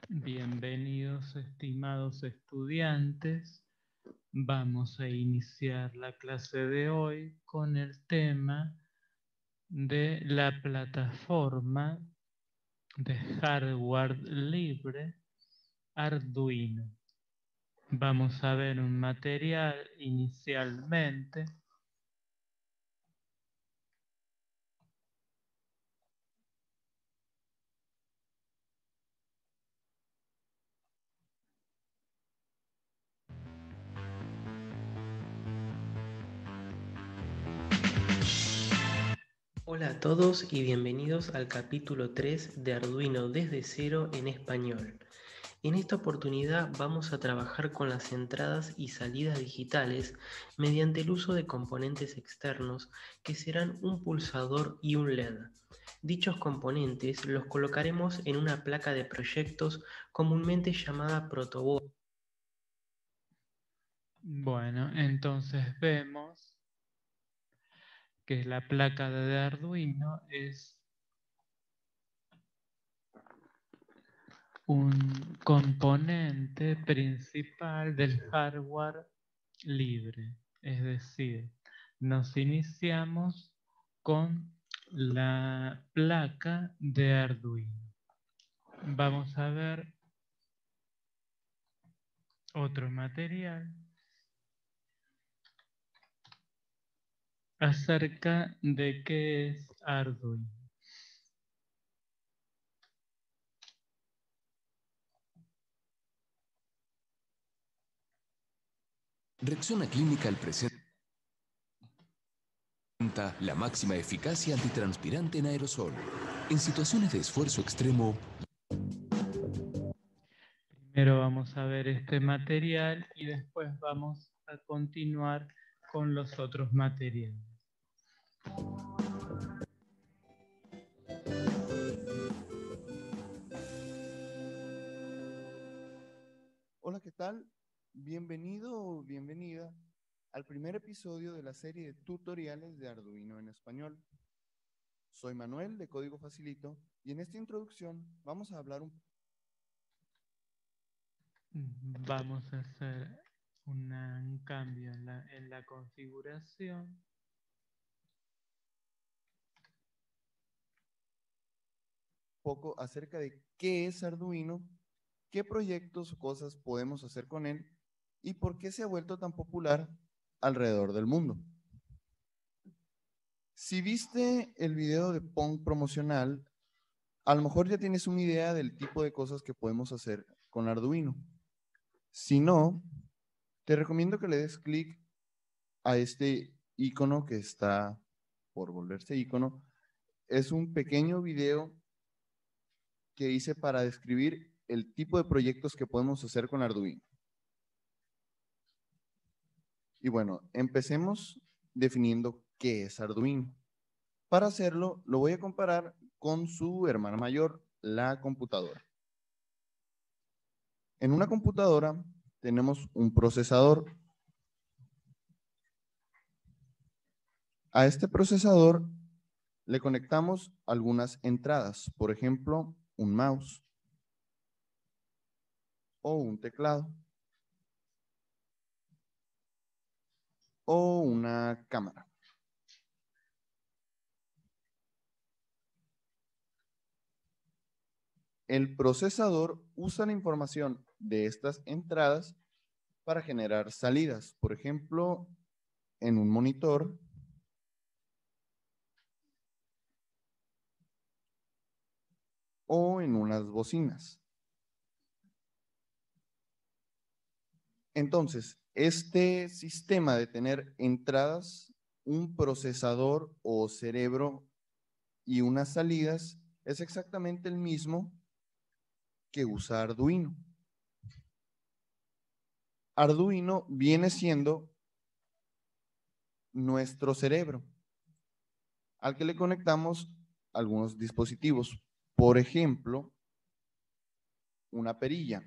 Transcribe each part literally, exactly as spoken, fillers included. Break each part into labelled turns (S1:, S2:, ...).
S1: Bienvenidos, estimados estudiantes. Vamos a iniciar la clase de hoy con el tema de la plataforma de hardware libre Arduino. Vamos a ver un material inicialmente.
S2: Hola a todos y bienvenidos al capítulo tres de Arduino desde cero en español. En esta oportunidad vamos a trabajar con las entradas y salidas digitales mediante el uso de componentes externos que serán un pulsador y un L E D. Dichos componentes los colocaremos en una placa de proyectos comúnmente llamada protoboard.
S1: Bueno, entonces vemos que la placa de Arduino es un componente principal del hardware libre. Es decir, nos iniciamos con la placa de Arduino. Vamos a ver otro material acerca de qué es Arduino.
S3: Rexona Clínica al presenta la máxima eficacia antitranspirante en aerosol. En situaciones de esfuerzo extremo,
S1: Primero vamos a ver este material y después vamos a continuar con los otros materiales.
S4: Hola, ¿qué tal? Bienvenido o bienvenida al primer episodio de la serie de tutoriales de Arduino en español. Soy Manuel de Código Facilito y en esta introducción vamos a hablar un
S1: Vamos a hacer una- un cambio en la, en la configuración.
S4: poco acerca de qué es Arduino, qué proyectos o cosas podemos hacer con él y por qué se ha vuelto tan popular alrededor del mundo. Si viste el video de Pong promocional, a lo mejor ya tienes una idea del tipo de cosas que podemos hacer con Arduino. Si no, te recomiendo que le des clic a este icono que está por volverse icono. Es un pequeño video que hice para describir el tipo de proyectos que podemos hacer con Arduino. Y bueno, empecemos definiendo qué es Arduino. Para hacerlo, lo voy a comparar con su hermana mayor, la computadora. En una computadora tenemos un procesador. A este procesador le conectamos algunas entradas, por ejemplo, un mouse o un teclado o una cámara. El procesador usa la información de estas entradas para generar salidas, por ejemplo, en un monitor o en unas bocinas. Entonces, este sistema de tener entradas, un procesador o cerebro y unas salidas es exactamente el mismo que usa Arduino. Arduino viene siendo nuestro cerebro, al que le conectamos algunos dispositivos, por ejemplo, una perilla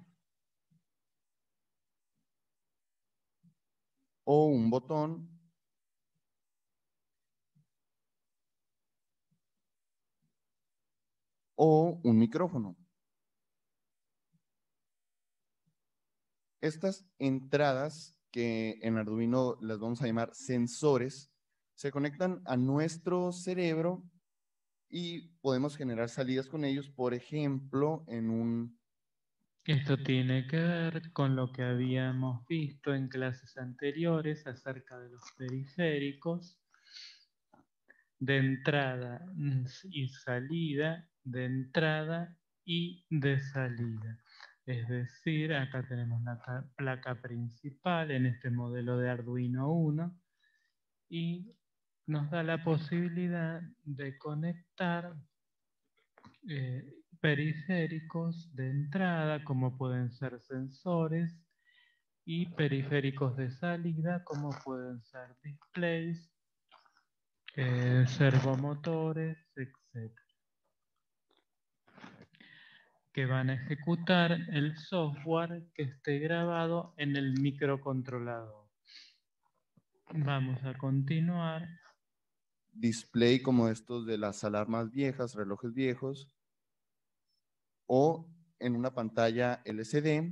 S4: o un botón o un micrófono. Estas entradas, que en Arduino las vamos a llamar sensores, se conectan a nuestro cerebro y podemos generar salidas con ellos, por ejemplo, en un...
S1: Esto tiene que ver con lo que habíamos visto en clases anteriores acerca de los periféricos de entrada y salida, de entrada y de salida. Es decir, acá tenemos la placa principal en este modelo de Arduino uno y nos da la posibilidad de conectar eh, periféricos de entrada, como pueden ser sensores, y periféricos de salida, como pueden ser displays, eh, servomotores, etcétera, que van a ejecutar el software que esté grabado en el microcontrolador. Vamos a continuar.
S4: Display como estos de las alarmas viejas, relojes viejos, o en una pantalla L C D,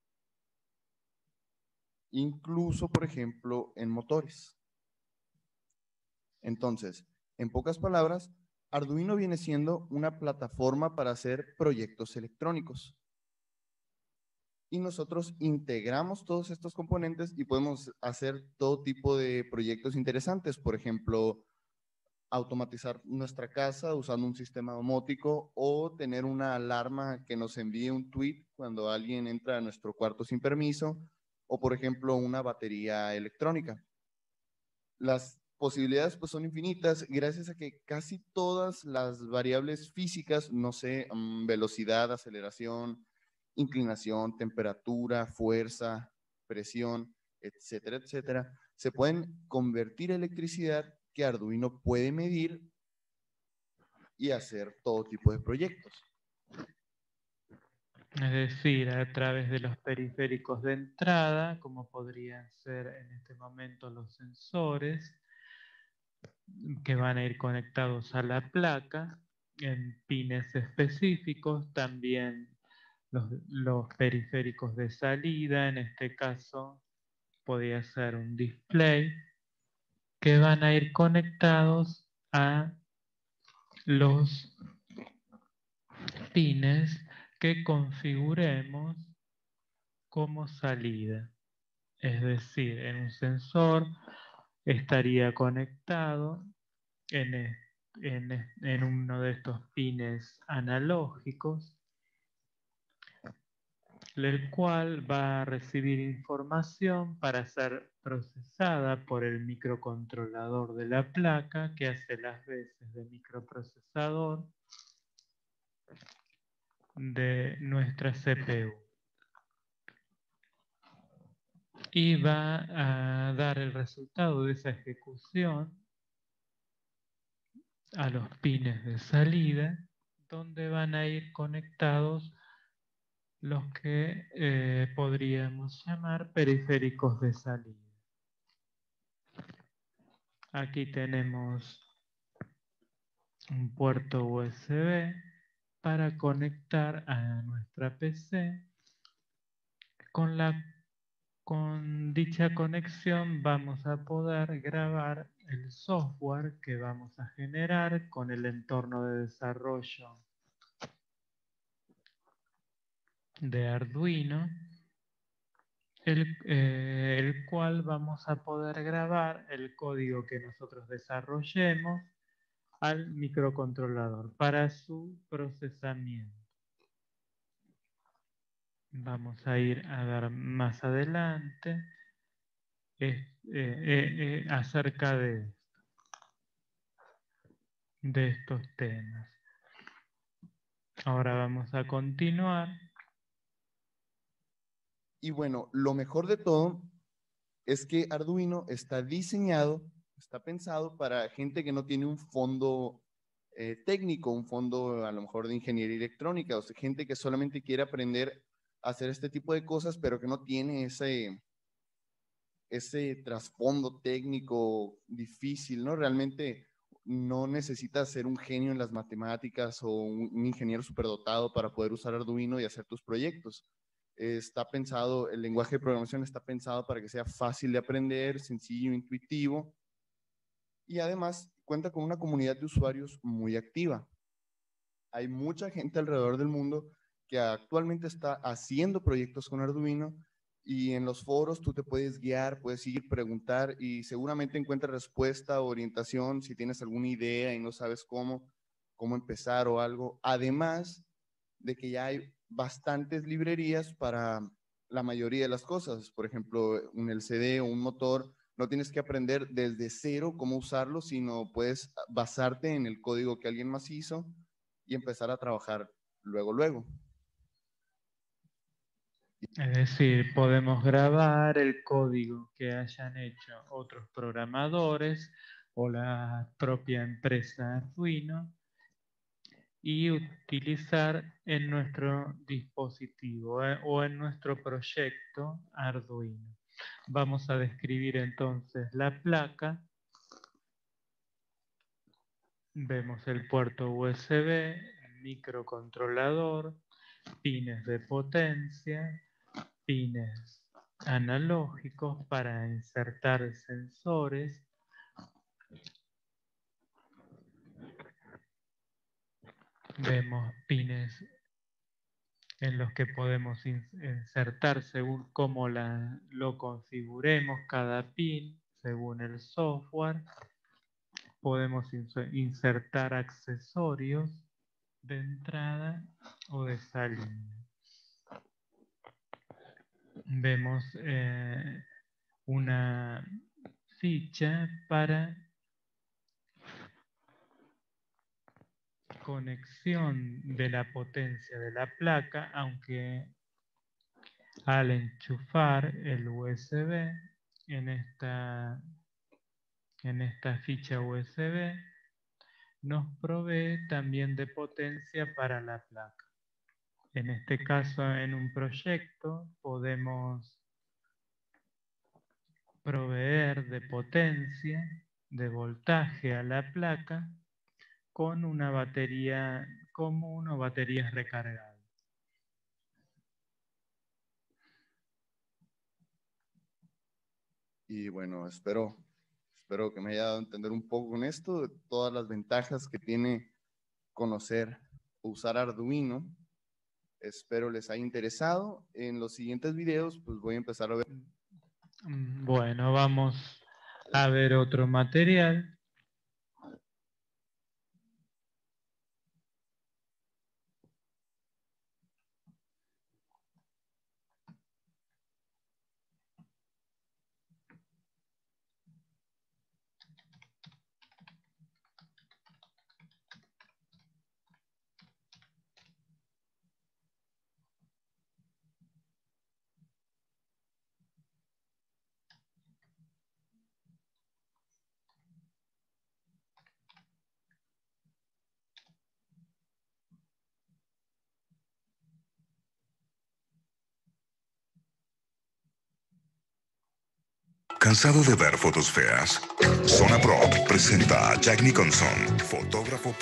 S4: incluso, por ejemplo, en motores. Entonces, en pocas palabras, Arduino viene siendo una plataforma para hacer proyectos electrónicos. Y nosotros integramos todos estos componentes y podemos hacer todo tipo de proyectos interesantes. Por ejemplo, automatizar nuestra casa usando un sistema domótico o tener una alarma que nos envíe un tweet cuando alguien entra a nuestro cuarto sin permiso, o por ejemplo una batería electrónica. Las posibilidades pues son infinitas gracias a que casi todas las variables físicas, no sé, um, velocidad, aceleración, inclinación, temperatura, fuerza, presión, etcétera, etcétera, se pueden convertir a electricidad que Arduino puede medir y hacer todo tipo de proyectos.
S1: Es decir, a través de los periféricos de entrada, como podrían ser en este momento los sensores, que van a ir conectados a la placa en pines específicos, también los, los periféricos de salida, en este caso podría ser un display, que van a ir conectados a los pines que configuremos como salida. Es decir, en un sensor estaría conectado en, en, en uno de estos pines analógicos, el cual va a recibir información para ser procesada por el microcontrolador de la placa, que hace las veces de microprocesador de nuestra C P U. Y va a dar el resultado de esa ejecución a los pines de salida, donde van a ir conectados los que eh, podríamos llamar periféricos de salida. Aquí tenemos un puerto U S B para conectar a nuestra P C. Con, la, con dicha conexión vamos a poder grabar el software que vamos a generar con el entorno de desarrollo de Arduino, el, eh, el cual vamos a poder grabar el código que nosotros desarrollemos al microcontrolador para su procesamiento. Vamos a ir a ver más adelante eh, eh, eh, acerca de, de estos temas. Ahora vamos a continuar.
S4: Y bueno, lo mejor de todo es que Arduino está diseñado, está pensado para gente que no tiene un fondo eh, técnico, un fondo a lo mejor de ingeniería electrónica, o sea, gente que solamente quiere aprender a hacer este tipo de cosas, pero que no tiene ese, ese trasfondo técnico difícil, ¿no? Realmente no necesitas ser un genio en las matemáticas o un, un ingeniero superdotado para poder usar Arduino y hacer tus proyectos. eh, está pensado, el lenguaje de programación está pensado para que sea fácil de aprender, sencillo, intuitivo, y además cuenta con una comunidad de usuarios muy activa. Hay mucha gente alrededor del mundo que actualmente está haciendo proyectos con Arduino, y en los foros tú te puedes guiar, puedes ir, preguntar y seguramente encuentras respuesta o orientación si tienes alguna idea y no sabes cómo, cómo empezar o algo. Además de que ya hay bastantes librerías para la mayoría de las cosas. Por ejemplo, un L C D o un motor, no tienes que aprender desde cero cómo usarlo, sino puedes basarte en el código que alguien más hizo y empezar a trabajar luego, luego.
S1: Es decir, podemos grabar el código que hayan hecho otros programadores o la propia empresa Arduino y utilizar en nuestro dispositivo eh, o en nuestro proyecto Arduino. Vamos a describir entonces la placa. Vemos el puerto U S B, microcontrolador, pines de potencia, pines analógicos para insertar sensores, vemos pines en los que podemos insertar según cómo la, lo configuremos cada pin, según el software. Podemos insertar accesorios de entrada o de salida. Vemos eh, una ficha para conexión de la potencia de la placa, aunque al enchufar el U S B en esta, en esta ficha U S B nos provee también de potencia para la placa. En este caso, en un proyecto podemos proveer de potencia, de voltaje a la placa con una batería común o baterías recargadas.
S4: Y bueno, espero, espero que me haya dado a entender un poco con esto, de todas las ventajas que tiene conocer o usar Arduino. Espero les haya interesado. En los siguientes videos, pues voy a empezar a ver.
S1: Bueno, vamos a ver otro material.
S5: ¿Cansado de ver fotos feas? Zona Pro presenta a Jack Nicholson, fotógrafo.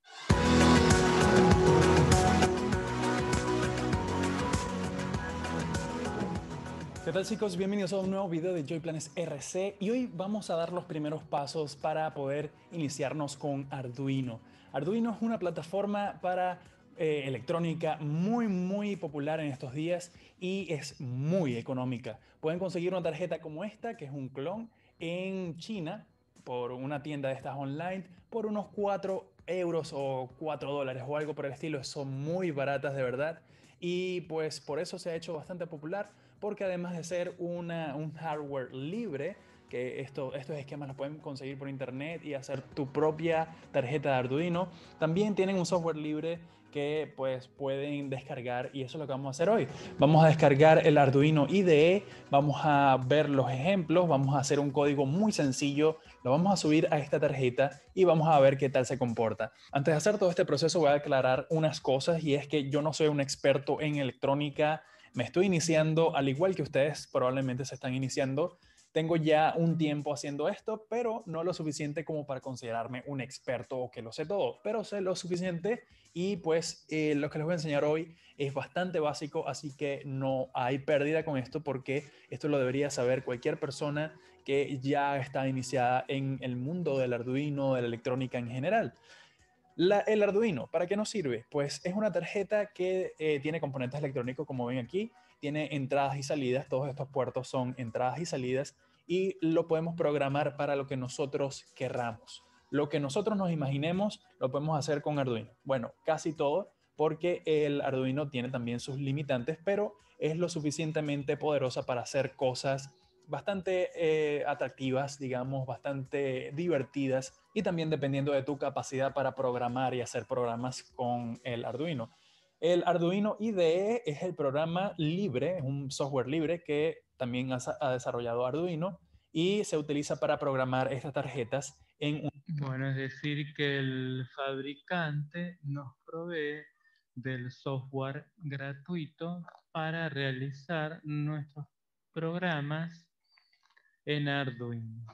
S6: ¿Qué tal, chicos? Bienvenidos a un nuevo video de Joyplanes R C y hoy vamos a dar los primeros pasos para poder iniciarnos con Arduino. Arduino es una plataforma para eh, electrónica muy muy popular en estos días y es muy económica. Pueden conseguir una tarjeta como esta, que es un clon, en China por una tienda de estas online por unos cuatro euros o cuatro dólares o algo por el estilo. Son muy baratas de verdad y pues por eso se ha hecho bastante popular, porque además de ser una, un hardware libre, que esto, estos esquemas los pueden conseguir por internet y hacer tu propia tarjeta de Arduino, también tienen un software libre que pues pueden descargar, y eso es lo que vamos a hacer hoy. Vamos a descargar el Arduino I D E, vamos a ver los ejemplos, vamos a hacer un código muy sencillo, lo vamos a subir a esta tarjeta y vamos a ver qué tal se comporta. Antes de hacer todo este proceso voy a aclarar unas cosas, y es que yo no soy un experto en electrónica, me estoy iniciando al igual que ustedes probablemente se están iniciando. tengo ya un tiempo haciendo esto, pero no lo suficiente como para considerarme un experto o que lo sé todo, pero sé lo suficiente y pues eh, lo que les voy a enseñar hoy es bastante básico, así que no hay pérdida con esto porque esto lo debería saber cualquier persona que ya está iniciada en el mundo del Arduino, de la electrónica en general. La, el Arduino, ¿para qué nos sirve? Pues es una tarjeta que eh, tiene componentes electrónicos, como ven aquí, tiene entradas y salidas, todos estos puertos son entradas y salidas, y lo podemos programar para lo que nosotros querramos. Lo que nosotros nos imaginemos lo podemos hacer con Arduino. Bueno, casi todo, porque el Arduino tiene también sus limitantes, pero es lo suficientemente poderosa para hacer cosas bastante eh, atractivas, digamos, bastante divertidas y también dependiendo de tu capacidad para programar y hacer programas con el Arduino. El Arduino I D E es el programa libre, es un software libre que también ha, ha desarrollado Arduino y se utiliza para programar estas tarjetas en un...
S1: Bueno, es decir, que el fabricante nos provee del software gratuito para realizar nuestros programas en Arduino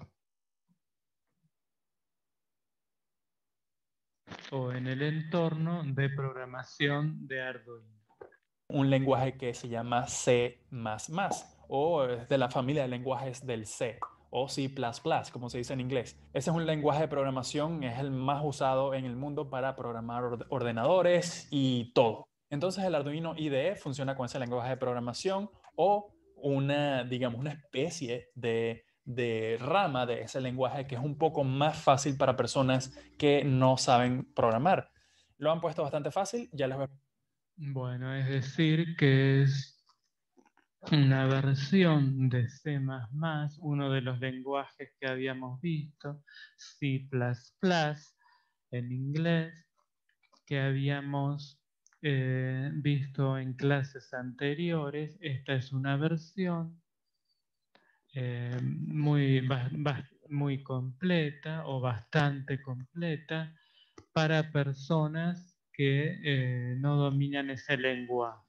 S1: o en el entorno de programación de Arduino.
S6: Un lenguaje que se llama C más más, o es de la familia de lenguajes del C, o C plus plus, como se dice en inglés. Ese es un lenguaje de programación, es el más usado en el mundo para programar ordenadores y todo. Entonces el Arduino I D E funciona con ese lenguaje de programación o una, digamos, una especie de, de rama de ese lenguaje que es un poco más fácil para personas que no saben programar. Lo han puesto bastante fácil, ya les voy a...
S1: Bueno, es decir, que es una versión de C más más, uno de los lenguajes que habíamos visto, C plus plus en inglés, que habíamos eh, visto en clases anteriores. Esta es una versión eh, muy, ba, ba, muy completa o bastante completa para personas que eh, no dominan ese lenguaje.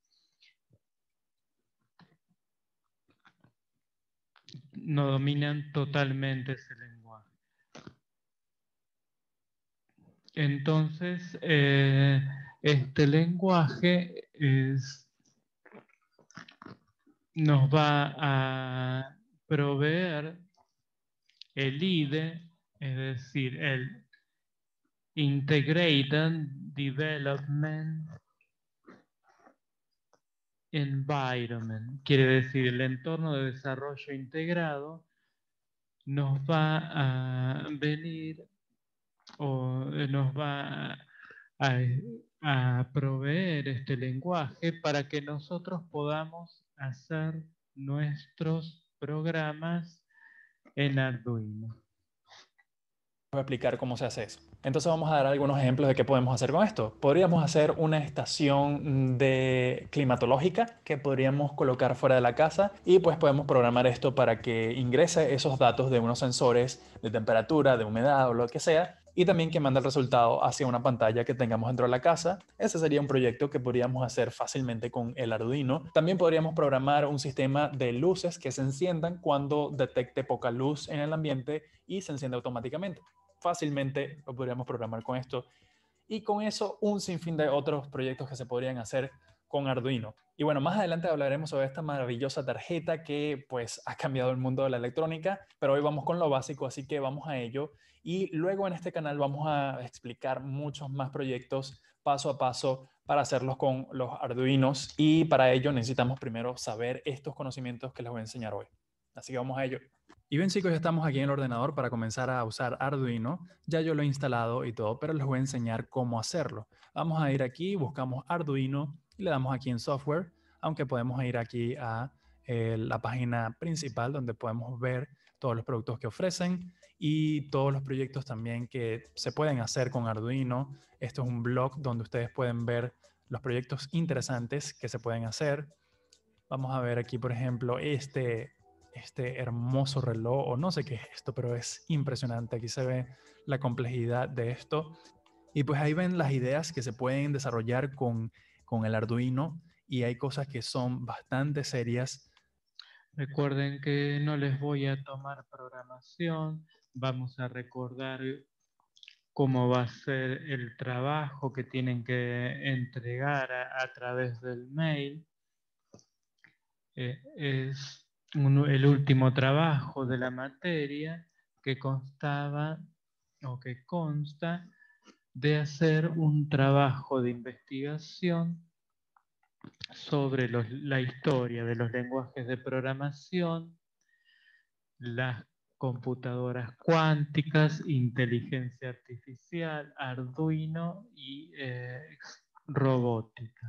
S1: No dominan totalmente ese lenguaje. Entonces, eh, este lenguaje es, nos va a proveer el I D E, es decir, el Integrated Development Environment, quiere decir el entorno de desarrollo integrado, nos va a venir o nos va a, a proveer este lenguaje para que nosotros podamos hacer nuestros programas en Arduino.
S6: Voy a explicar cómo se hace eso. Entonces vamos a dar algunos ejemplos de qué podemos hacer con esto. Podríamos hacer una estación de climatológica que podríamos colocar fuera de la casa y pues podemos programar esto para que ingrese esos datos de unos sensores de temperatura, de humedad o lo que sea y también que mande el resultado hacia una pantalla que tengamos dentro de la casa. Ese sería un proyecto que podríamos hacer fácilmente con el Arduino. También podríamos programar un sistema de luces que se enciendan cuando detecte poca luz en el ambiente y se enciende automáticamente. Fácilmente lo podríamos programar con esto y con eso un sinfín de otros proyectos que se podrían hacer con Arduino. Y bueno, más adelante hablaremos sobre esta maravillosa tarjeta que pues ha cambiado el mundo de la electrónica, pero hoy vamos con lo básico, así que vamos a ello y luego en este canal vamos a explicar muchos más proyectos paso a paso para hacerlos con los Arduinos y para ello necesitamos primero saber estos conocimientos que les voy a enseñar hoy. Así que vamos a ello. Y bien chicos, ya estamos aquí en el ordenador para comenzar a usar Arduino. Ya yo lo he instalado y todo, pero les voy a enseñar cómo hacerlo. Vamos a ir aquí, buscamos Arduino y le damos aquí en Software, aunque podemos ir aquí a eh, la página principal donde podemos ver todos los productos que ofrecen y todos los proyectos también que se pueden hacer con Arduino. Esto es un blog donde ustedes pueden ver los proyectos interesantes que se pueden hacer. Vamos a ver aquí, por ejemplo, este... este hermoso reloj, o no sé qué es esto, pero es impresionante. Aquí se ve la complejidad de esto. Y pues ahí ven las ideas que se pueden desarrollar con, con el Arduino y hay cosas que son bastante serias.
S1: Recuerden que no les voy a tomar programación, vamos a recordar cómo va a ser el trabajo que tienen que entregar a, a través del mail. Eh, es un, el último trabajo de la materia que constaba o que consta de hacer un trabajo de investigación sobre los, la historia de los lenguajes de programación, las computadoras cuánticas, inteligencia artificial, Arduino y eh, robótica.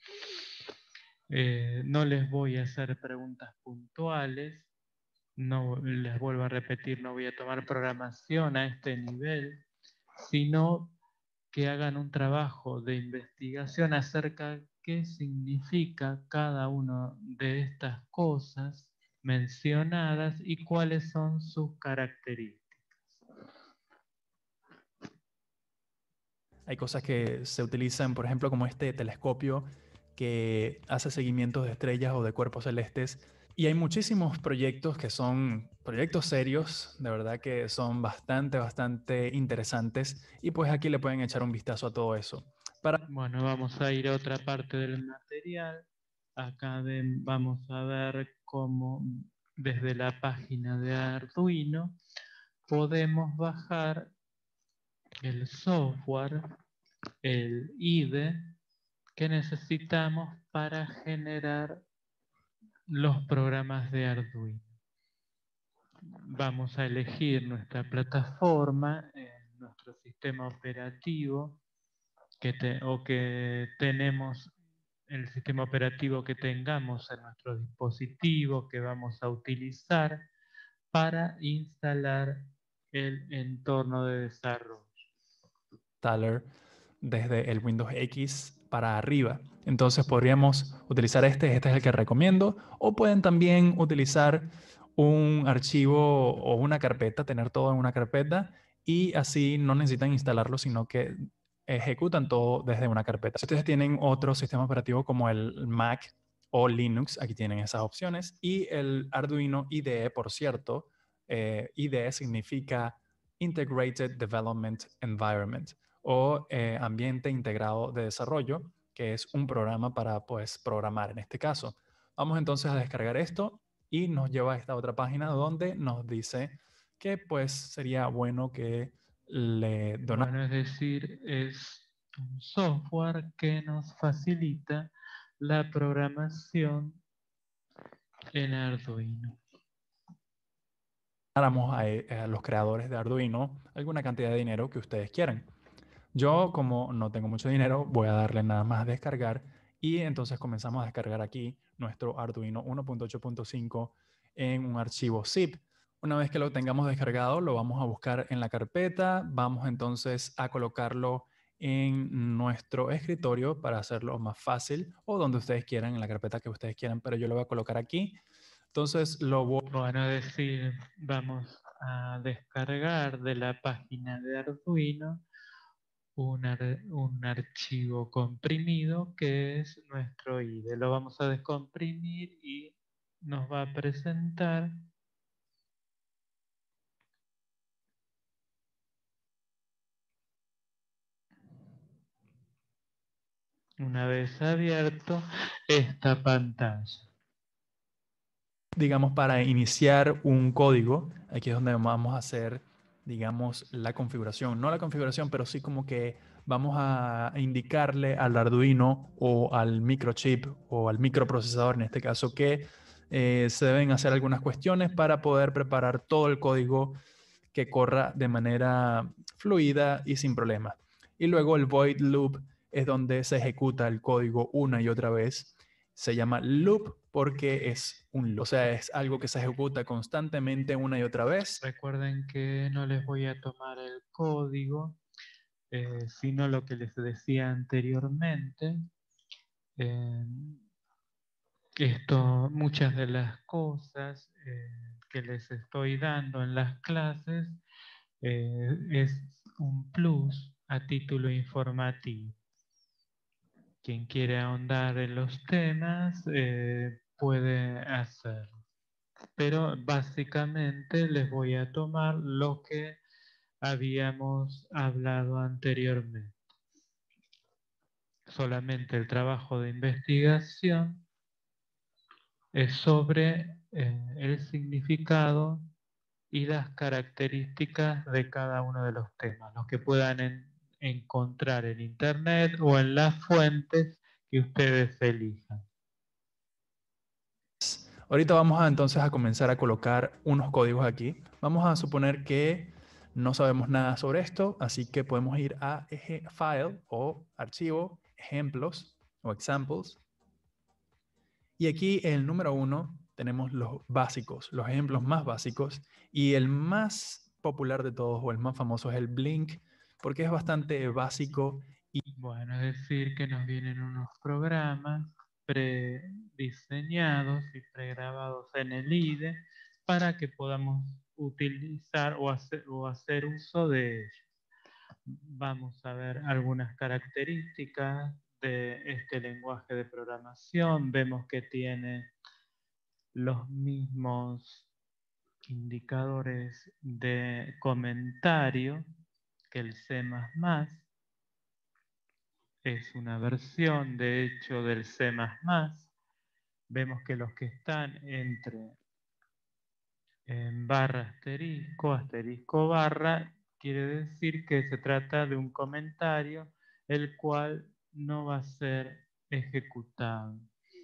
S1: Eh, no les voy a hacer preguntas puntuales, no les vuelvo a repetir, no voy a tomar programación a este nivel, sino que hagan un trabajo de investigación acerca de qué significa cada una de estas cosas mencionadas y cuáles son sus características.
S6: Hay cosas que se utilizan, por ejemplo, como este telescopio que hace seguimientos de estrellas o de cuerpos celestes. Y hay muchísimos proyectos que son proyectos serios, de verdad que son bastante, bastante interesantes. Y pues aquí le pueden echar un vistazo a todo eso. Para...
S1: Bueno, vamos a ir a otra parte del material. Acá ven, vamos a ver cómo desde la página de Arduino podemos bajar el software, el I D E que necesitamos para generar los programas de Arduino. Vamos a elegir nuestra plataforma, eh, nuestro sistema operativo que te, o que tenemos, el sistema operativo que tengamos en nuestro dispositivo que vamos a utilizar para instalar el entorno de desarrollo.
S6: Desde el Windows X para arriba. Entonces podríamos utilizar este, este es el que recomiendo, o pueden también utilizar un archivo o una carpeta, tener todo en una carpeta y así no necesitan instalarlo, sino que ejecutan todo desde una carpeta. Si ustedes tienen otro sistema operativo como el Mac o Linux, aquí tienen esas opciones, y el Arduino I D E, por cierto, eh, I D E significa Integrated Development Environment o eh, ambiente integrado de desarrollo, que es un programa para pues, programar en este caso. Vamos entonces a descargar esto y nos lleva a esta otra página donde nos dice que pues sería bueno que le donamos.
S1: Bueno, es decir, es un software que nos facilita la programación en Arduino.
S6: A, a los creadores de Arduino alguna cantidad de dinero que ustedes quieran. Yo, como no tengo mucho dinero, voy a darle nada más a descargar y entonces comenzamos a descargar aquí nuestro Arduino uno punto ocho punto cinco en un archivo zip. Una vez que lo tengamos descargado, lo vamos a buscar en la carpeta. Vamos entonces a colocarlo en nuestro escritorio para hacerlo más fácil o donde ustedes quieran, en la carpeta que ustedes quieran, pero yo lo voy a colocar aquí. Entonces lo voy...
S1: Bueno, a decir, vamos a descargar de la página de Arduino un, ar un archivo comprimido que es nuestro I D E. Lo vamos a descomprimir y nos va a presentar una vez abierto esta pantalla.
S6: Digamos, para iniciar un código, aquí es donde vamos a hacer, digamos, la configuración. No la configuración, pero sí como que vamos a indicarle al Arduino o al microchip o al microprocesador, en este caso, que eh, se deben hacer algunas cuestiones para poder preparar todo el código que corra de manera fluida y sin problemas. Y luego el void loop es donde se ejecuta el código una y otra vez. Se llama loop porque es un, o sea, es algo que se ejecuta constantemente una y otra vez.
S1: Recuerden que no les voy a tomar el código, eh, sino lo que les decía anteriormente. Eh, esto, muchas de las cosas eh, que les estoy dando en las clases eh, es un plus a título informativo. Quien quiere ahondar en los temas eh, puede hacerlo. pero básicamente les voy a tomar lo que habíamos hablado anteriormente. Solamente el trabajo de investigación es sobre eh, el significado y las características de cada uno de los temas, los que puedan en, encontrar en internet o en las fuentes que ustedes elijan.
S6: Ahorita vamos a entonces a comenzar a colocar unos códigos aquí. Vamos a suponer que no sabemos nada sobre esto, así que podemos ir a eje file o archivo, ejemplos o examples. Y aquí el número uno tenemos los básicos, los ejemplos más básicos, y el más popular de todos o el más famoso es el Blink, porque es bastante básico. Y
S1: bueno, es decir que nos vienen unos programas prediseñados y pregrabados en el I D E para que podamos utilizar o hacer, o hacer uso de ellos. Vamos a ver algunas características de este lenguaje de programación. Vemos que tiene los mismos indicadores de comentario que el C más más. Es una versión, de hecho, del C más más. Vemos que los que están entre en barra asterisco, asterisco barra, quiere decir que se trata de un comentario el cual no va a ser ejecutado.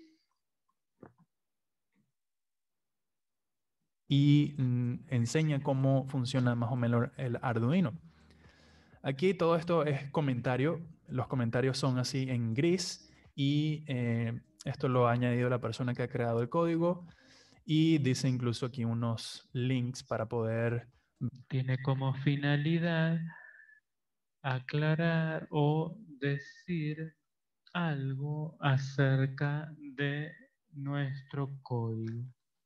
S6: Y mm, enseña cómo funciona más o menos el Arduino. Aquí todo esto es comentario. Los comentarios son así en gris y eh, esto lo ha añadido la persona que ha creado el código y dice incluso aquí unos links para poder...
S1: Tiene como finalidad aclarar o decir algo acerca de nuestro código.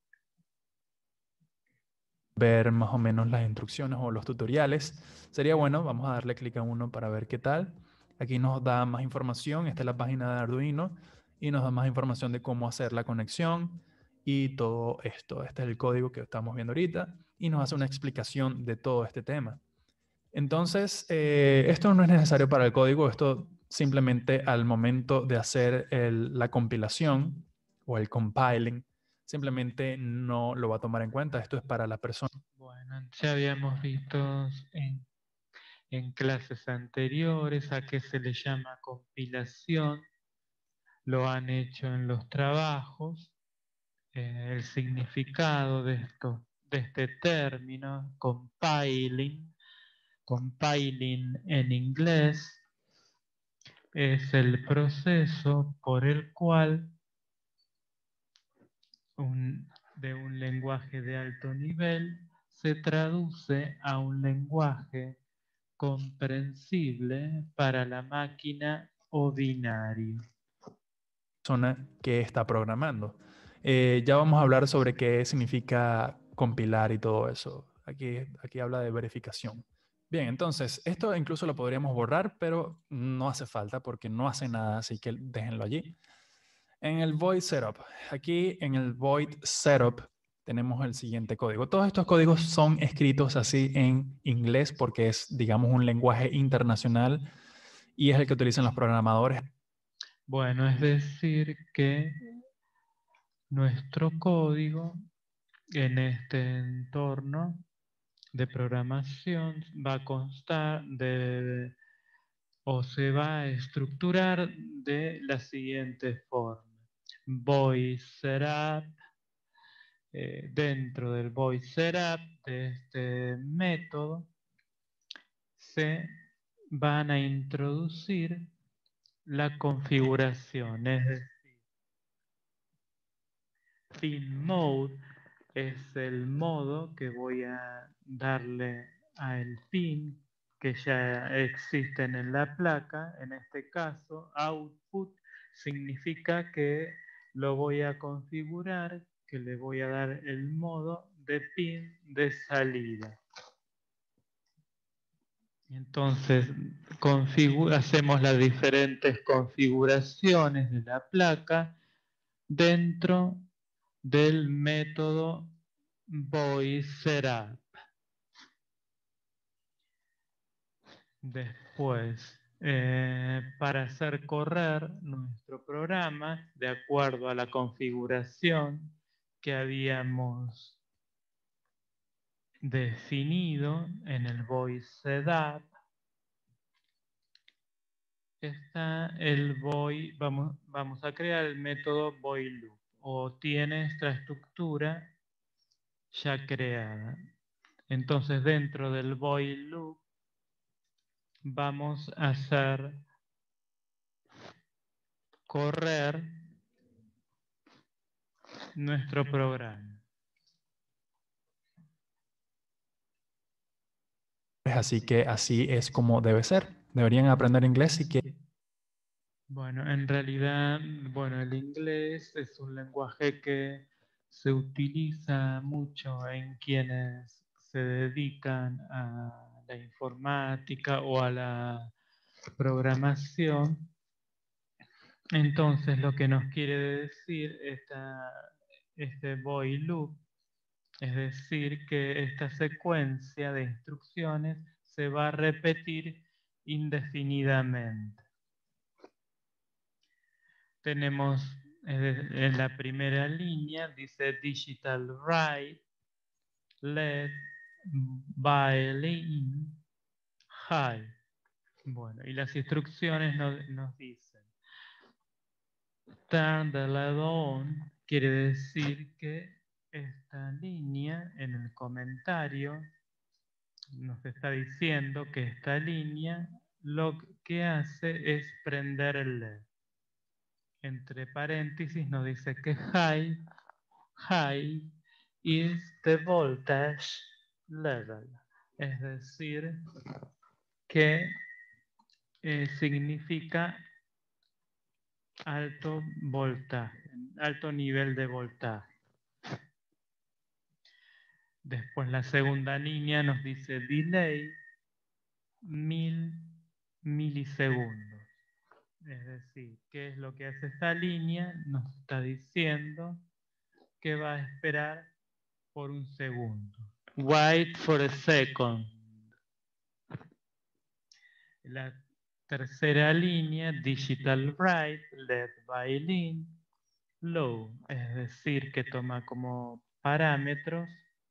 S6: Ver más o menos las instrucciones o los tutoriales. Sería bueno, vamos a darle clic a uno para ver qué tal. Aquí nos da más información, esta es la página de Arduino y nos da más información de cómo hacer la conexión y todo esto. Este es el código que estamos viendo ahorita y nos hace una explicación de todo este tema. Entonces, eh, esto no es necesario para el código, esto simplemente al momento de hacer el, la compilación o el compiling, simplemente no lo va a tomar en cuenta. Esto es para la persona.
S1: Bueno, ya habíamos visto en, en clases anteriores a qué se le llama compilación. Lo han hecho en los trabajos. Eh, el significado de, esto, de este término, compiling, compiling en inglés, es el proceso por el cual un, de un lenguaje de alto nivel se traduce a un lenguaje comprensible para la máquina o binario.
S6: Persona que está programando. Eh, ya vamos a hablar sobre qué significa compilar y todo eso. Aquí, aquí habla de verificación. Bien, entonces, esto incluso lo podríamos borrar, pero no hace falta porque no hace nada, así que déjenlo allí. En el void setup, aquí en el void setup tenemos el siguiente código. Todos estos códigos son escritos así en inglés porque es, digamos, un lenguaje internacional y es el que utilizan los programadores.
S1: Bueno, es decir que nuestro código en este entorno de programación va a constar de, o se va a estructurar de la siguiente forma. Void setup, eh, dentro del void setup de este método se van a introducir la configuración, es decir, pin mode es el modo que voy a darle al pin que ya existen en la placa. En este caso, output significa que lo voy a configurar, que le voy a dar el modo de pin de salida. Entonces, hacemos las diferentes configuraciones de la placa dentro del método voice setup. Después, eh, para hacer correr nuestro programa de acuerdo a la configuración que habíamos definido en el voice setup, está el void, vamos, vamos a crear el método void loop, o tiene esta estructura ya creada. Entonces, dentro del void loop vamos a hacer correr nuestro programa.
S6: Así que así es como debe ser. Deberían aprender inglés si quieren.
S1: Bueno, en realidad, bueno, el inglés es un lenguaje que se utiliza mucho en quienes se dedican a la informática o a la programación. Entonces, lo que nos quiere decir esta, este void loop, es decir, que esta secuencia de instrucciones se va a repetir indefinidamente. Tenemos eh, en la primera línea, dice digital write, led, violin, high. Bueno, y las instrucciones nos, nos dicen turn the led on, quiere decir que esta línea en el comentario nos está diciendo que esta línea lo que hace es prender el L E D. Entre paréntesis nos dice que high, high is the voltage level. Es decir, que eh, significa alto voltaje, alto nivel de voltaje. Después la segunda línea nos dice delay mil milisegundos. Es decir, ¿qué es lo que hace esta línea? Nos está diciendo que va a esperar por un segundo. Wait for a second. La tercera línea, digital write, led violin, low. Es decir, que toma como parámetros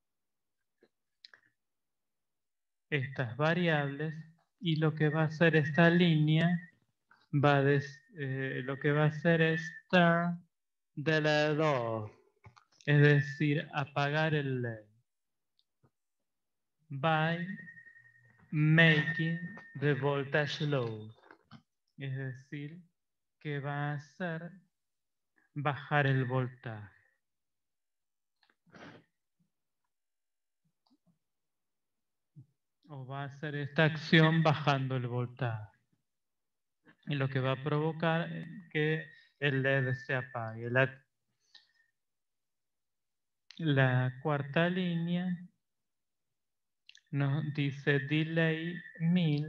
S1: estas variables y lo que va a hacer esta línea va a des, eh, lo que va a hacer es turn the L E D off, es decir, apagar el L E D by making the voltage low, es decir, que va a hacer bajar el voltaje. O va a hacer esta acción bajando el voltaje. Y lo que va a provocar es que el L E D se apague. La, la cuarta línea nos dice delay mil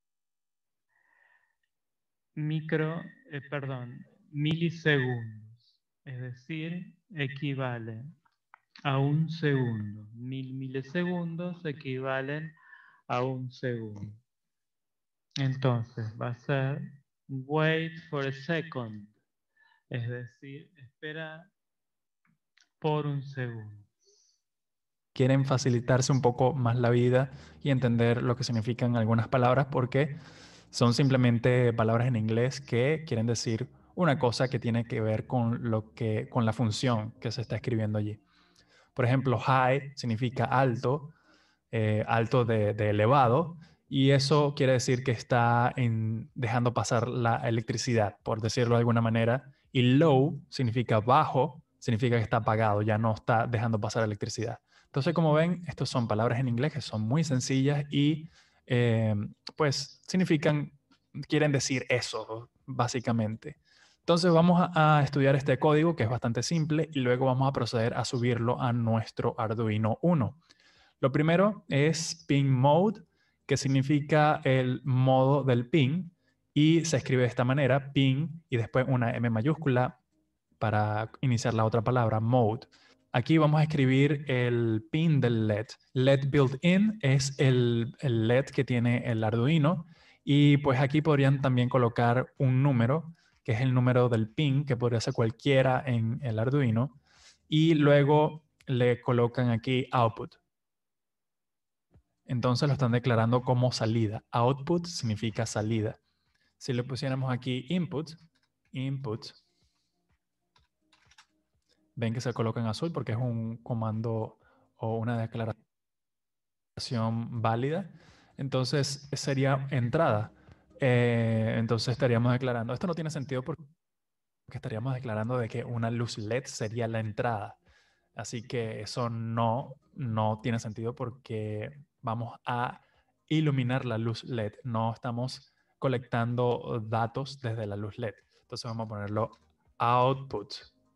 S1: micro, eh, perdón, milisegundos. Es decir, equivale a un segundo. Mil milisegundos equivalen a un segundo. Entonces va a ser wait for a second, es decir, espera por un segundo.
S6: Quieren facilitarse un poco más la vida y entender lo que significan algunas palabras porque son simplemente palabras en inglés que quieren decir una cosa que tiene que ver con, lo que, con la función que se está escribiendo allí. Por ejemplo, high significa alto, eh, alto de, de elevado, y eso quiere decir que está en, dejando pasar la electricidad, por decirlo de alguna manera, y low significa bajo, significa que está apagado, ya no está dejando pasar la electricidad. Entonces, como ven, estas son palabras en inglés que son muy sencillas y eh, pues significan, quieren decir eso, básicamente. Entonces vamos a, a estudiar este código que es bastante simple y luego vamos a proceder a subirlo a nuestro Arduino Uno. Lo primero es pin mode, que significa el modo del pin y se escribe de esta manera, pin y después una M mayúscula para iniciar la otra palabra, mode. Aquí vamos a escribir el pin del L E D. L E D built-in es el, el L E D que tiene el Arduino. Y pues aquí podrían también colocar un número, que es el número del pin, que podría ser cualquiera en el Arduino. Y luego le colocan aquí output. Entonces lo están declarando como salida. Output significa salida. Si le pusiéramos aquí input, input, ven que se coloca en azul porque es un comando o una declaración válida. Entonces sería entrada. Eh, entonces estaríamos declarando, esto no tiene sentido porque estaríamos declarando de que una luz L E D sería la entrada. Así que eso no, no tiene sentido porque vamos a iluminar la luz L E D. No estamos colectando datos desde la luz L E D. Entonces vamos a ponerlo output.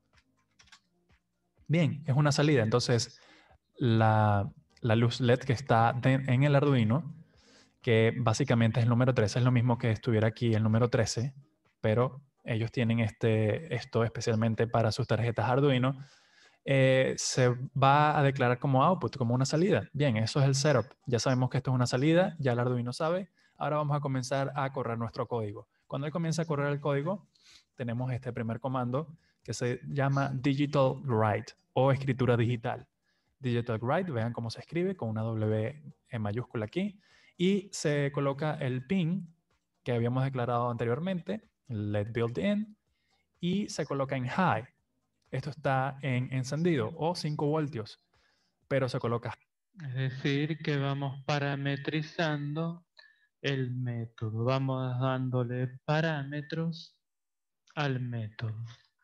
S6: Bien, es una salida. Entonces la, la luz L E D que está de, en el Arduino, que básicamente es el número trece, es lo mismo que estuviera aquí el número trece, pero ellos tienen este, esto especialmente para sus tarjetas Arduino. Eh, se va a declarar como output, como una salida. Bien, eso es el setup. Ya sabemos que esto es una salida, ya el Arduino sabe. Ahora vamos a comenzar a correr nuestro código. Cuando él comienza a correr el código, tenemos este primer comando que se llama Digital Write o escritura digital. Digital Write, vean cómo se escribe con una W en mayúscula aquí. Y se coloca el pin que habíamos declarado anteriormente, el L E D built-in, y se coloca en high. Esto está en encendido o cinco voltios, pero se coloca.
S1: Es decir, que vamos parametrizando el método. Vamos dándole parámetros al método.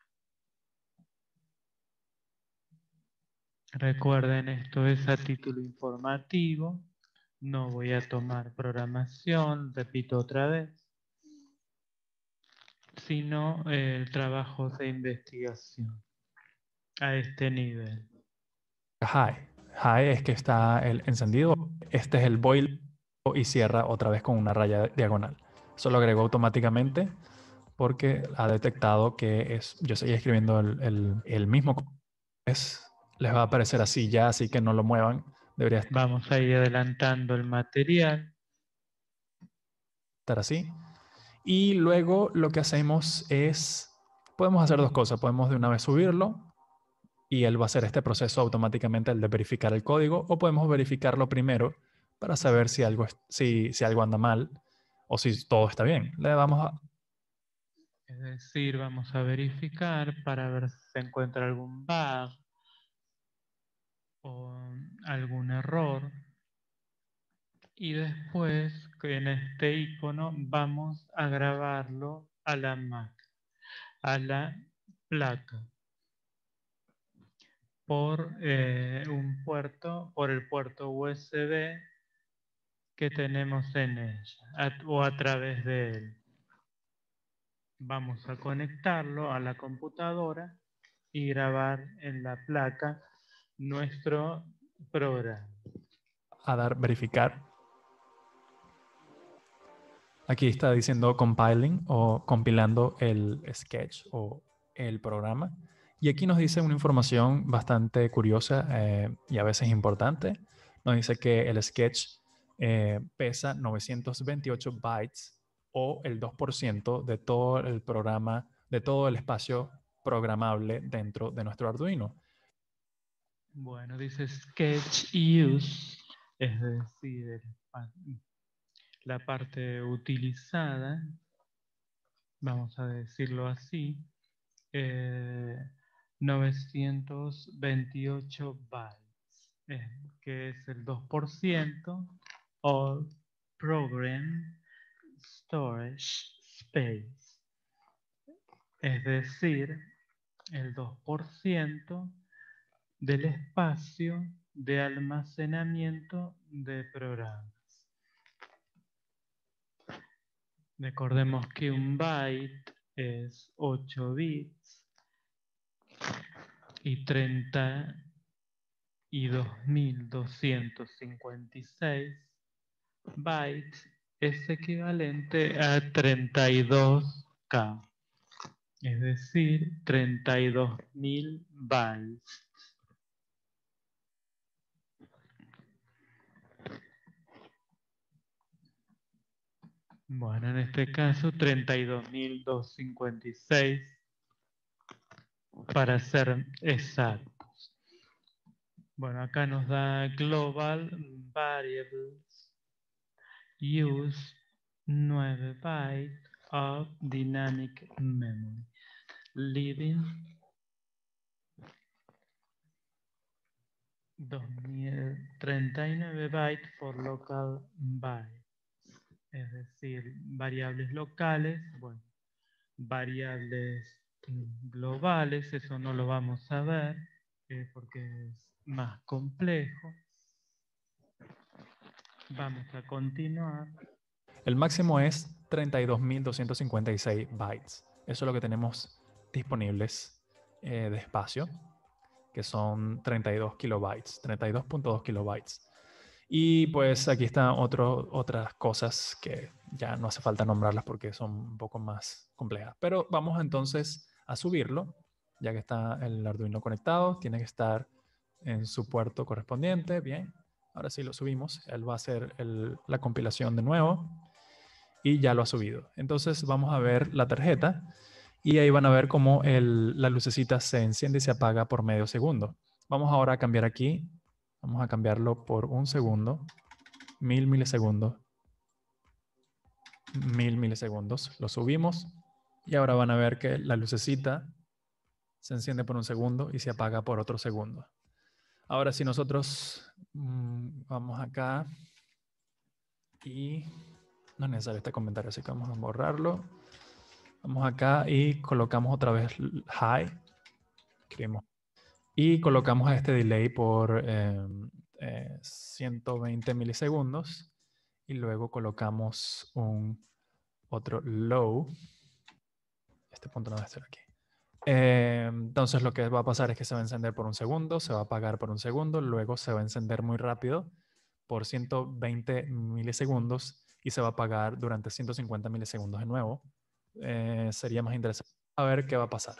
S1: Recuerden, esto es a título informativo. No voy a tomar programación, repito otra vez, sino el trabajo de investigación a este nivel.
S6: High. High es que está el encendido. Este es el boil y cierra otra vez con una raya diagonal. Eso lo agregó automáticamente porque ha detectado que es, yo seguía escribiendo el, el, el mismo. Es, les va a aparecer así ya, así que no lo muevan. Debería estar.
S1: Vamos a ir adelantando el material.
S6: Estar así. Y luego lo que hacemos es, podemos hacer dos cosas. Podemos de una vez subirlo y él va a hacer este proceso automáticamente, el de verificar el código, o podemos verificarlo primero para saber si algo, si, si algo anda mal o si todo está bien. Le damos a...
S1: Es decir, vamos a verificar para ver si se encuentra algún bug o algún error. Y después, en este icono, vamos a grabarlo a la Mac, a la placa, por eh, un puerto, por el puerto U S B que tenemos en ella, a, o a través de él. Vamos a conectarlo a la computadora y grabar en la placa nuestro programa.
S6: a dar verificar. Aquí está diciendo compiling o compilando el sketch o el programa. Y aquí nos dice una información bastante curiosa eh, y a veces importante. Nos dice que el sketch eh, pesa novecientos veintiocho bytes o el dos por ciento de todo el programa, de todo el espacio programable dentro de nuestro Arduino.
S1: Bueno, dice sketch use, es decir, la parte utilizada, vamos a decirlo así, eh, novecientos veintiocho bytes, eh, que es el dos por ciento of program storage space, es decir, el dos por ciento del espacio de almacenamiento de programas. Recordemos que un byte es ocho bits y treinta y dos mil doscientos cincuenta y seis bytes es equivalente a treinta y dos K, es decir, treinta y dos mil bytes. Bueno, en este caso treinta y dos mil doscientos cincuenta y seis para ser exactos. Bueno, acá nos da Global Variables Use nueve bytes of Dynamic Memory, leaving dos mil treinta y nueve bytes for local bytes, es decir, variables locales, bueno, variables globales, eso no lo vamos a ver eh, porque es más complejo. Vamos a continuar.
S6: El máximo es treinta y dos mil doscientos cincuenta y seis bytes. Eso es lo que tenemos disponibles eh, de espacio, que son treinta y dos kilobytes, treinta y dos punto dos kilobytes. Y pues aquí están otro, otras cosas que ya no hace falta nombrarlas porque son un poco más complejas. Pero vamos entonces a subirlo, ya que está el Arduino conectado, tiene que estar en su puerto correspondiente. Bien, ahora sí lo subimos. Él va a hacer el, la compilación de nuevo y ya lo ha subido. Entonces vamos a ver la tarjeta y ahí van a ver cómo el, la lucecita se enciende y se apaga por medio segundo. Vamos ahora a cambiar aquí. Vamos a cambiarlo por un segundo, mil milisegundos, mil milisegundos. Lo subimos y ahora van a ver que la lucecita se enciende por un segundo y se apaga por otro segundo. Ahora si nosotros mmm, vamos acá y no es necesario este comentario, así que vamos a borrarlo. Vamos acá y colocamos otra vez high. Escribimos. Y colocamos este delay por eh, eh, ciento veinte milisegundos. Y luego colocamos un otro low. Este punto no debe estar aquí. Eh, entonces lo que va a pasar es que se va a encender por un segundo, se va a apagar por un segundo, luego se va a encender muy rápido por ciento veinte milisegundos y se va a apagar durante ciento cincuenta milisegundos de nuevo. Eh, sería más interesante a ver qué va a pasar.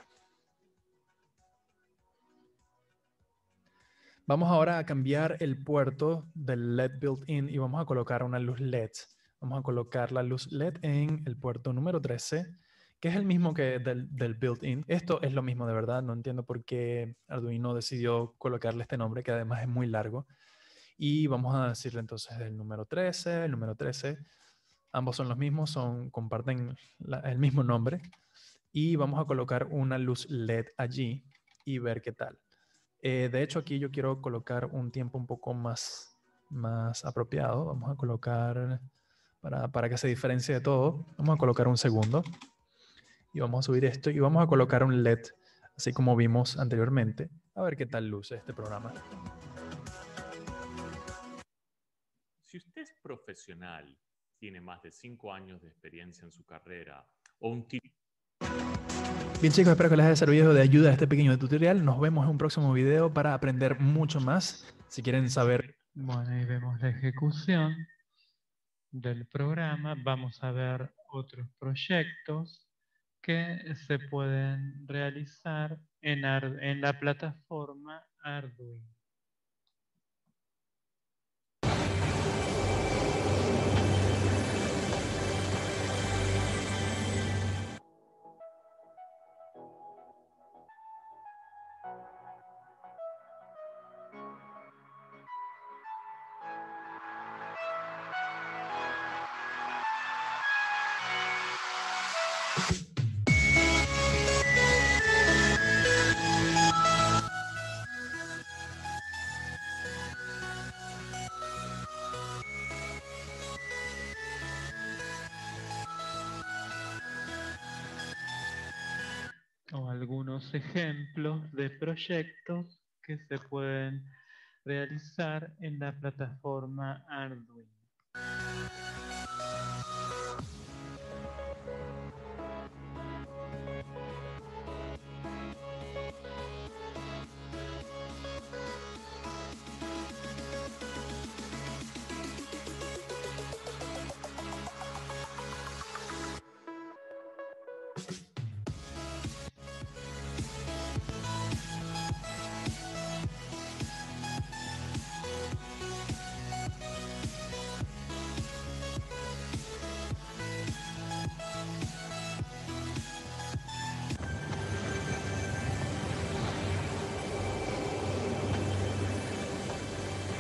S6: Vamos ahora a cambiar el puerto del L E D built-in y vamos a colocar una luz L E D. Vamos a colocar la luz L E D en el puerto número trece, que es el mismo que del, del built-in. Esto es lo mismo de verdad, no entiendo por qué Arduino decidió colocarle este nombre, que además es muy largo. Y vamos a decirle entonces el número trece, el número trece. Ambos son los mismos, son, comparten la, el mismo nombre. Y vamos a colocar una luz L E D allí y ver qué tal. Eh, de hecho, aquí yo quiero colocar un tiempo un poco más, más apropiado. Vamos a colocar, para, para que se diferencie de todo, vamos a colocar un segundo. Y vamos a subir esto y vamos a colocar un L E D, así como vimos anteriormente. A ver qué tal luce este programa.
S7: Si usted es profesional, tiene más de cinco años de experiencia en su carrera o un tipo...
S6: Bien chicos, espero que les haya servido de ayuda a este pequeño tutorial. Nos vemos en un próximo video para aprender mucho más. Si quieren saber...
S1: Bueno, ahí vemos la ejecución del programa. Vamos a ver otros proyectos que se pueden realizar en, Ar- en la plataforma Arduino. O algunos ejemplos de proyectos que se pueden realizar en la plataforma Arduino.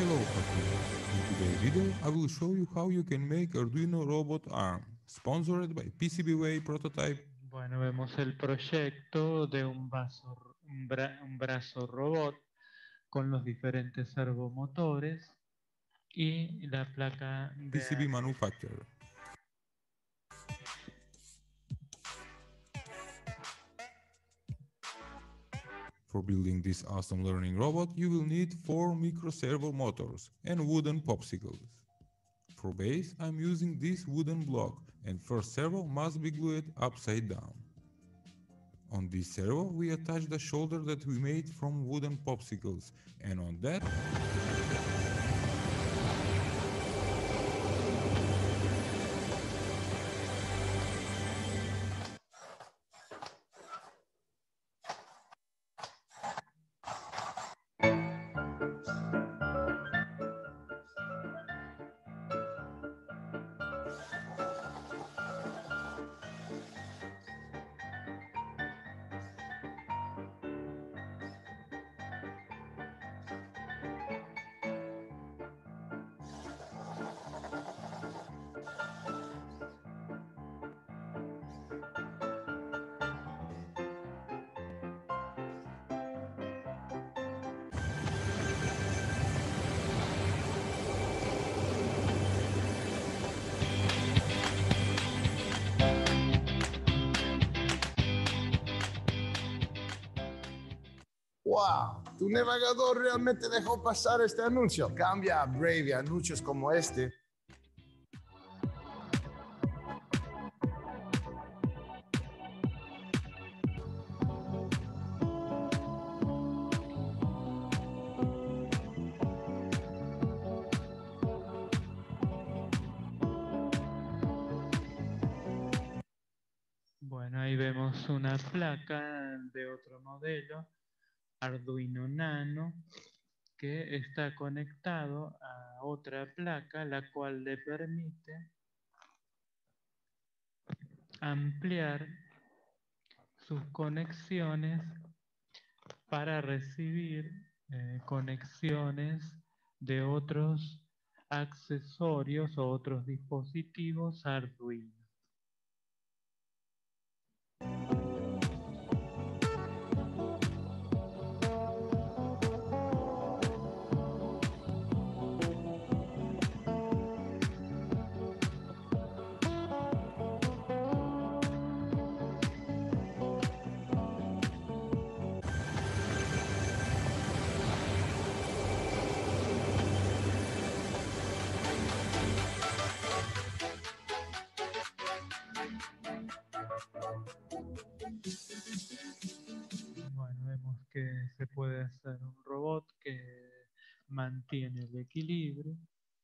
S8: Hello, Arduino. In today's video, I will show you how you can make Arduino Robot Arm, sponsored by PCBWay Prototype.
S1: Bueno, vemos el proyecto de un, vaso, un, bra, un brazo robot con los diferentes servomotores y la placa de
S8: P C B manufacturer. For building this awesome learning robot, you will need four micro servo motors and wooden popsicles. For base, I'm using this wooden block, and first servo must be glued upside down. On this servo, we attach the shoulder that we made from wooden popsicles, and on that,
S9: ¡Wow! Tu navegador realmente dejó pasar este anuncio. Cambia a Brave y anuncios como este.
S1: Bueno, ahí vemos una placa de otro modelo, Arduino Nano, que está conectado a otra placa, la cual le permite ampliar sus conexiones para recibir eh, conexiones de otros accesorios o otros dispositivos Arduino. Bueno, vemos que se puede hacer un robot que mantiene el equilibrio.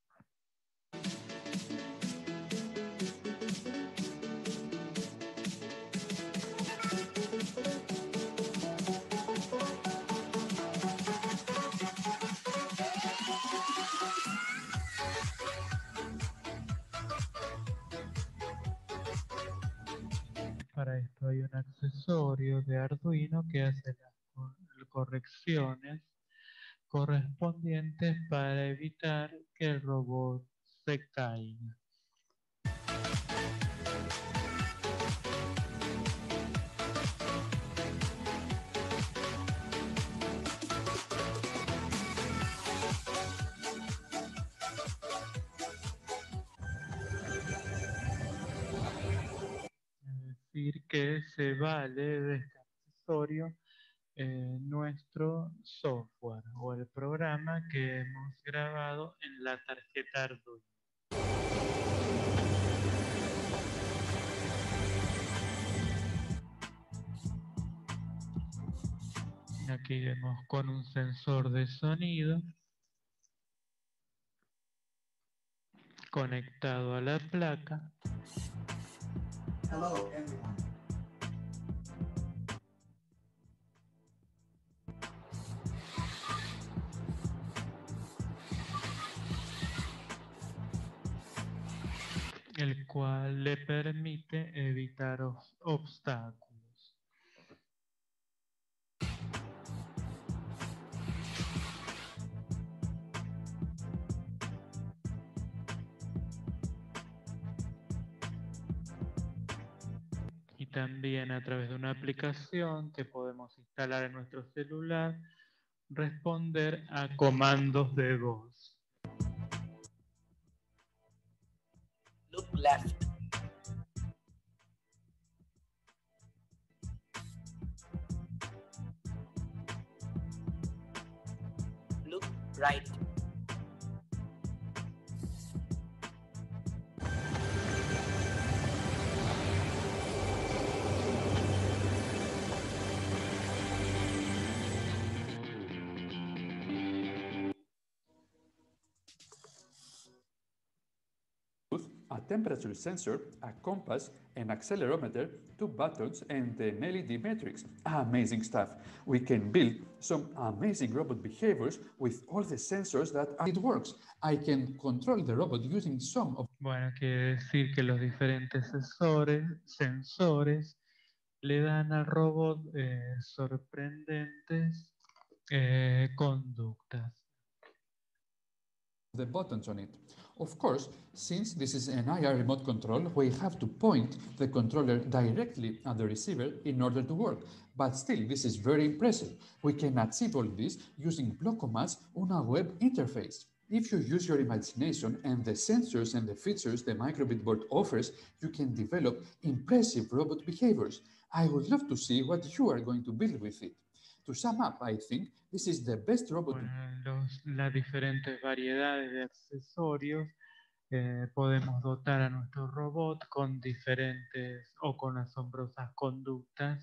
S1: Para esto hay un accesorio de Arduino que hace las cor- correcciones correspondientes para evitar que el robot se caiga. Es decir, que se vale de este accesorio eh, nuestro software o el programa que hemos grabado en la tarjeta Arduino. Aquí vemos con un sensor de sonido conectado a la placa.
S10: Hello, everyone.
S1: El cual le permite evitar os- obstáculos. también a través de una aplicación que podemos instalar en nuestro celular, responder a comandos de voz.
S2: Look left. Look right.
S10: A temperature sensor, a compass, an accelerometer, two buttons, and an L E D matrix. Amazing stuff. We can build some amazing robot behaviors with all the sensors that it works. I can control the robot using some of...
S1: Bueno, quiere decir que los diferentes sensores, sensores le dan al robot eh, sorprendentes eh, conductas.
S10: The buttons on it. Of course, since this is an I R remote control, we have to point the controller directly at the receiver in order to work. But still, this is very impressive. We can achieve all this using block commands on a web interface. If you use your imagination and the sensors and the features the microbit board offers, you can develop impressive robot behaviors. I would love to see what you are going to build with it. To sum up, I think this is the best robot.
S1: Bueno, los, las diferentes variedades de accesorios eh, podemos dotar a nuestro robot con diferentes o con asombrosas conductas.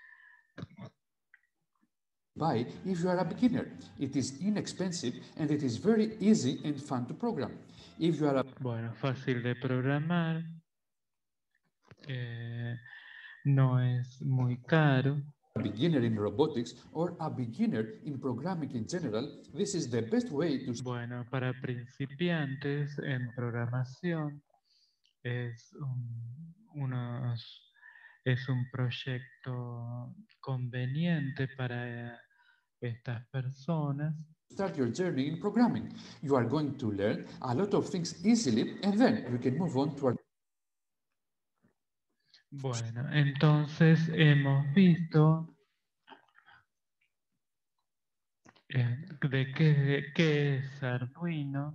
S10: Buy if you are a beginner. It is inexpensive and it is very easy and fun to program. If you are a...
S1: Bueno, fácil de programar, eh, no es muy caro.
S10: A beginner in robotics or a beginner in programming in general, this is the best way to...
S1: Bueno, para principiantes en programación es un, unos, es un proyecto conveniente para estas personas.
S10: Start your journey in programming. You are going to learn a lot of things easily and then you can move on to our...
S1: Bueno, entonces hemos visto eh, de qué, de qué es Arduino,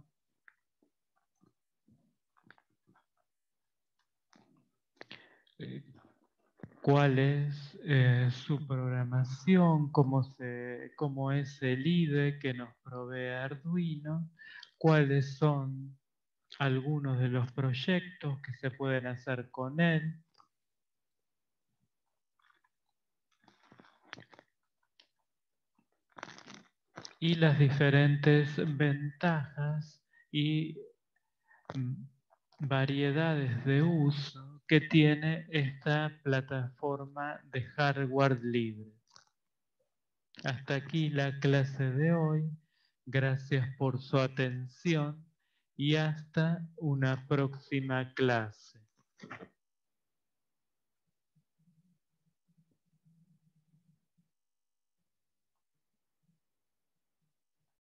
S1: eh, cuál es eh, su programación, cómo, se, cómo es el I D E que nos provee Arduino, cuáles son algunos de los proyectos que se pueden hacer con él. Y las diferentes ventajas y variedades de uso que tiene esta plataforma de hardware libre. Hasta aquí la clase de hoy. Gracias por su atención y hasta una próxima clase.